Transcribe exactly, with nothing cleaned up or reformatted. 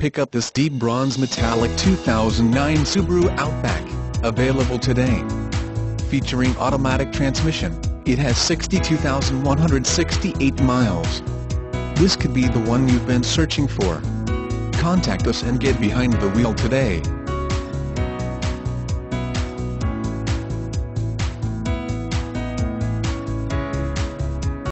Pick up this deep bronze metallic two thousand nine Subaru Outback, available today. Featuring automatic transmission, it has sixty-two thousand one hundred sixty-eight miles. This could be the one you've been searching for. Contact us and get behind the wheel today.